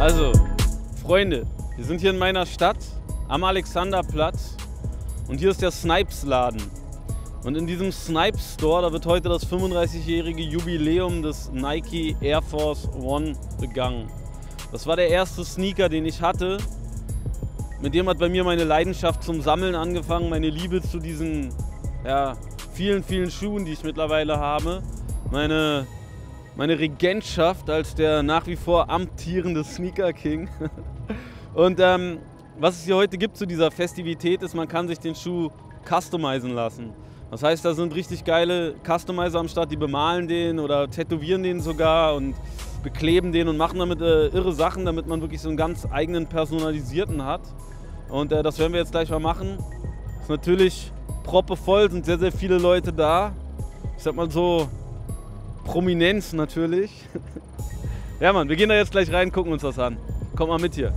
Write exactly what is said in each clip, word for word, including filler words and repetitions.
Also, Freunde, wir sind hier in meiner Stadt am Alexanderplatz und hier ist der Snipes-Laden. Und in diesem Snipes Store, da wird heute das fünfunddreißigjährige Jubiläum des Nike Air Force One begangen. Das war der erste Sneaker, den ich hatte. Mit dem hat bei mir meine Leidenschaft zum Sammeln angefangen, meine Liebe zu diesen ja, vielen, vielen Schuhen, die ich mittlerweile habe. Meine, meine Regentschaft als der nach wie vor amtierende Sneaker King. Und ähm, was es hier heute gibt zu dieser Festivität ist, man kann sich den Schuh customizen lassen. Das heißt, da sind richtig geile Customizer am Start, die bemalen den oder tätowieren den sogar und bekleben den und machen damit äh, irre Sachen, damit man wirklich so einen ganz eigenen personalisierten hat. Und äh, das werden wir jetzt gleich mal machen. Ist natürlich proppevoll, sind sehr, sehr viele Leute da. Ich sag mal so, Prominenz natürlich. Ja Mann, wir gehen da jetzt gleich rein, gucken uns das an. Kommt mal mit hier.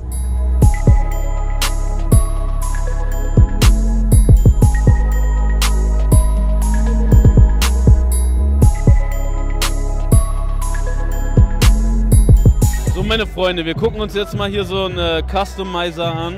So meine Freunde, wir gucken uns jetzt mal hier so einen äh, Customizer an.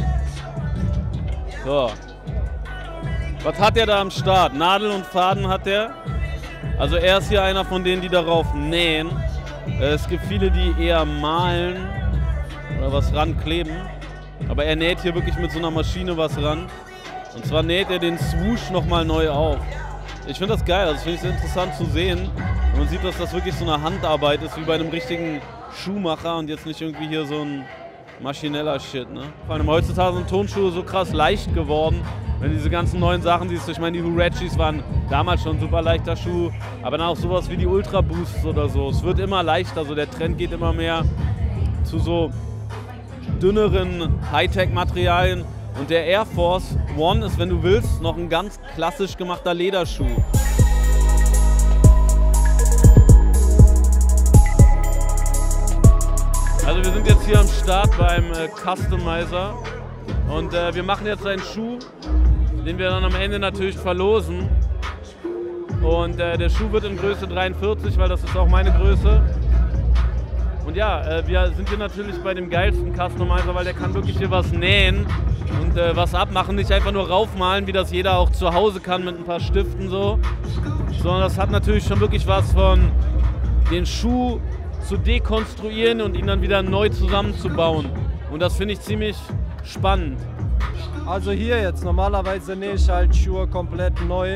So. Was hat der da am Start? Nadel und Faden hat der. Also er ist hier einer von denen, die darauf nähen. Äh, es gibt viele, die eher malen oder was rankleben. Aber er näht hier wirklich mit so einer Maschine was ran. Und zwar näht er den Swoosh nochmal neu auf. Ich finde das geil, das finde ich sehr interessant zu sehen. Und man sieht, dass das wirklich so eine Handarbeit ist, wie bei einem richtigen Schuhmacher und jetzt nicht irgendwie hier so ein maschineller Shit, ne? Vor allem heutzutage sind Turnschuhe so krass leicht geworden, wenn diese ganzen neuen Sachen siehst. Ich meine, die Huaraches waren damals schon ein super leichter Schuh, aber dann auch sowas wie die Ultra Boosts oder so. Es wird immer leichter, so der Trend geht immer mehr zu so dünneren Hightech-Materialien. Und der Air Force One ist, wenn du willst, noch ein ganz klassisch gemachter Lederschuh. Also wir sind jetzt hier am Start beim äh, Customizer und äh, wir machen jetzt einen Schuh, den wir dann am Ende natürlich verlosen. Und äh, der Schuh wird in Größe dreiundvierzig, weil das ist auch meine Größe. Und ja, äh, wir sind hier natürlich bei dem geilsten Customizer, weil der kann wirklich hier was nähen und äh, was abmachen, nicht einfach nur raufmalen, wie das jeder auch zu Hause kann mit ein paar Stiften so, sondern das hat natürlich schon wirklich was von den Schuh zu dekonstruieren und ihn dann wieder neu zusammenzubauen. Und das finde ich ziemlich spannend. Also hier jetzt, normalerweise nähe ich halt Schuhe komplett neu.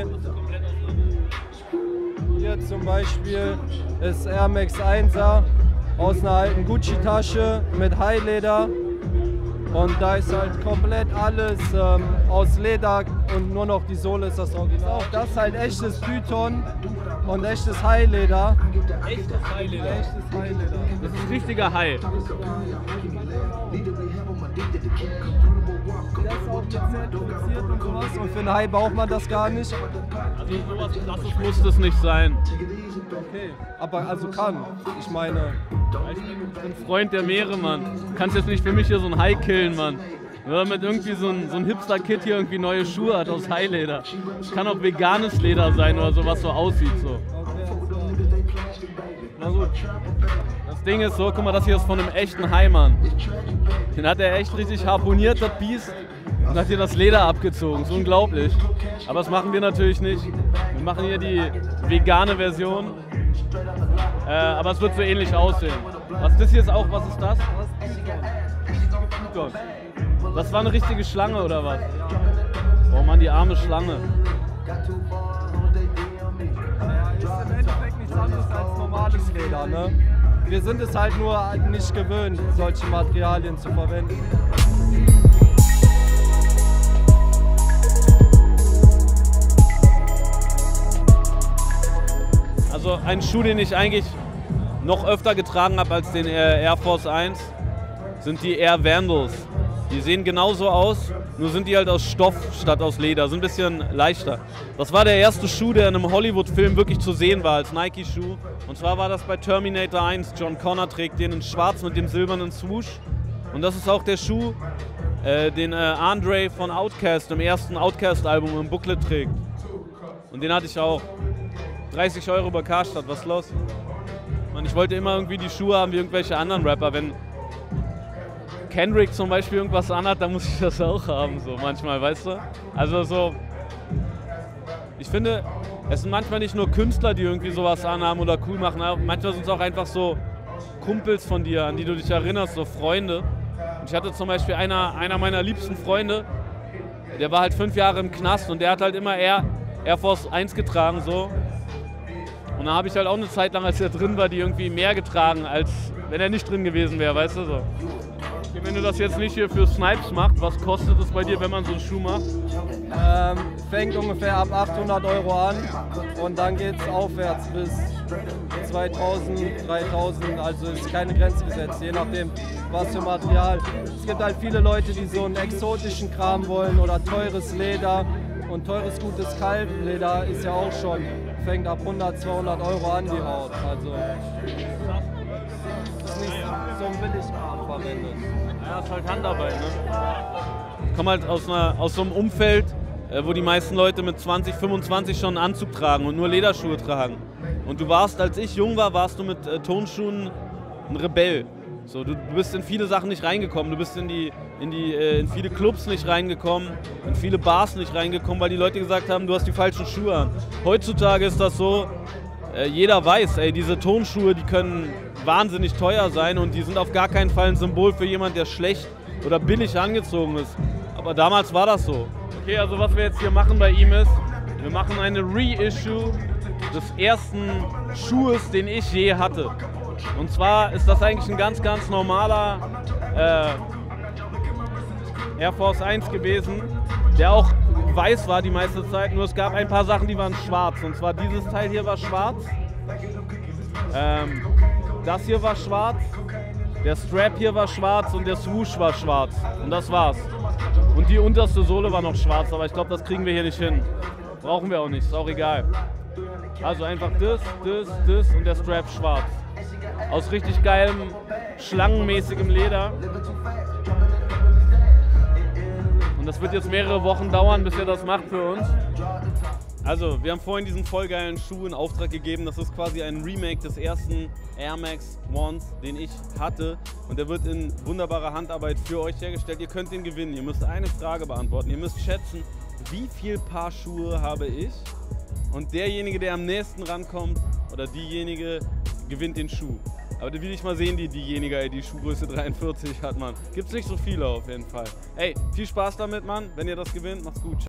Hier zum Beispiel ist Air Max einser aus einer alten Gucci-Tasche mit Highleder. Und da ist halt komplett alles ähm, aus Leder und nur noch die Sohle ist das Original. Auch das ist halt echtes Python und echtes Highleder. Echtes Highleder? Echtes Highleder. Das ist richtiger High. Das ist auch zertifiziert und sowas und für einen High braucht man das gar nicht. Also sowas Krasses muss das nicht sein. Okay, aber also kann, ich meine... Ich bin ein Freund der Meere, Mann. Du kannst jetzt nicht für mich hier so ein High killen, Mann. Nur damit irgendwie so ein, so ein Hipster-Kid hier irgendwie neue Schuhe hat aus Highleder. Das kann auch veganes Leder sein oder so, was so aussieht. So. Na gut. Das Ding ist so, guck mal, das hier ist von einem echten Hai, Mann. Den hat er echt richtig harponiert, das Biest. Und hat hier das Leder abgezogen. So unglaublich. Aber das machen wir natürlich nicht. Wir machen hier die vegane Version. Äh, aber es wird so ähnlich aussehen. Was das hier ist auch, was ist das? Das war eine richtige Schlange oder was? Oh Mann, die arme Schlange. Das ist im Endeffekt nichts anderes als normales Leder, ne? Wir sind es halt nur nicht gewöhnt, solche Materialien zu verwenden. Also ein Schuh, den ich eigentlich noch öfter getragen habe als den Air Force eins, sind die Air Vandals. Die sehen genauso aus, nur sind die halt aus Stoff statt aus Leder, sind ein bisschen leichter. Das war der erste Schuh, der in einem Hollywood-Film wirklich zu sehen war als Nike-Schuh. Und zwar war das bei Terminator eins. John Connor trägt den in schwarz mit dem silbernen Swoosh. Und das ist auch der Schuh, äh, den äh, Andre von Outkast im ersten Outkast-Album im Booklet trägt. Und den hatte ich auch. dreißig Euro bei Karstadt, was ist los? Mann, ich wollte immer irgendwie die Schuhe haben wie irgendwelche anderen Rapper. Wenn, Kendrick zum Beispiel irgendwas anhat, dann muss ich das auch haben, so manchmal, weißt du? Also so, ich finde, es sind manchmal nicht nur Künstler, die irgendwie sowas anhaben oder cool machen, manchmal sind es auch einfach so Kumpels von dir, an die du dich erinnerst, so Freunde. Und ich hatte zum Beispiel einer, einer meiner liebsten Freunde, der war halt fünf Jahre im Knast und der hat halt immer Air, Air Force eins getragen, so. Und da habe ich halt auch eine Zeit lang, als er drin war, die irgendwie mehr getragen, als wenn er nicht drin gewesen wäre, weißt du, so. Okay, wenn du das jetzt nicht hier für Snipes machst, was kostet es bei dir, wenn man so einen Schuh macht? Ähm, fängt ungefähr ab achthundert Euro an und dann geht es aufwärts bis zweitausend, dreitausend, also ist keine Grenze gesetzt, je nachdem was für Material. Es gibt halt viele Leute, die so einen exotischen Kram wollen oder teures Leder und teures, gutes Kalbleder ist ja auch schon, fängt ab hundert, zweihundert Euro an die Haut, also ist nicht so ein Billigkram verwendet. Ja, ist halt Handarbeit, ne? Ich komme halt aus, einer, aus so einem Umfeld, wo die meisten Leute mit zwanzig, fünfundzwanzig schon einen Anzug tragen und nur Lederschuhe tragen. Und du warst, als ich jung war, warst du mit äh, Tonschuhen ein Rebell. So, du, du bist in viele Sachen nicht reingekommen, du bist in, die, in, die, äh, in viele Clubs nicht reingekommen, in viele Bars nicht reingekommen, weil die Leute gesagt haben, du hast die falschen Schuhe an. Heutzutage ist das so, äh, jeder weiß, ey, diese Tonschuhe, die können wahnsinnig teuer sein und die sind auf gar keinen Fall ein Symbol für jemanden, der schlecht oder billig angezogen ist. Aber damals war das so. Okay, also was wir jetzt hier machen bei ihm ist, wir machen eine Reissue des ersten Schuhes, den ich je hatte. Und zwar ist das eigentlich ein ganz, ganz normaler äh, Air Force eins gewesen, der auch weiß war die meiste Zeit, nur es gab ein paar Sachen, die waren schwarz. Und zwar dieses Teil hier war schwarz, ähm, das hier war schwarz, der Strap hier war schwarz und der Swoosh war schwarz. Und das war's. Und die unterste Sohle war noch schwarz, aber ich glaube, das kriegen wir hier nicht hin. Brauchen wir auch nicht, ist auch egal. Also einfach das, das, das und der Strap schwarz. Aus richtig geilem, schlangenmäßigem Leder. Und das wird jetzt mehrere Wochen dauern, bis er das macht für uns. Also, wir haben vorhin diesen voll geilen Schuh in Auftrag gegeben. Das ist quasi ein Remake des ersten Air Max Ones, den ich hatte. Und der wird in wunderbarer Handarbeit für euch hergestellt. Ihr könnt ihn gewinnen. Ihr müsst eine Frage beantworten. Ihr müsst schätzen, wie viel Paar Schuhe habe ich? Und derjenige, der am nächsten rankommt, oder diejenige, gewinnt den Schuh. Aber da will ich mal sehen, die diejenige, die Schuhgröße dreiundvierzig hat, Mann. Gibt's nicht so viele auf jeden Fall. Ey, viel Spaß damit, Mann. Wenn ihr das gewinnt, macht's gut.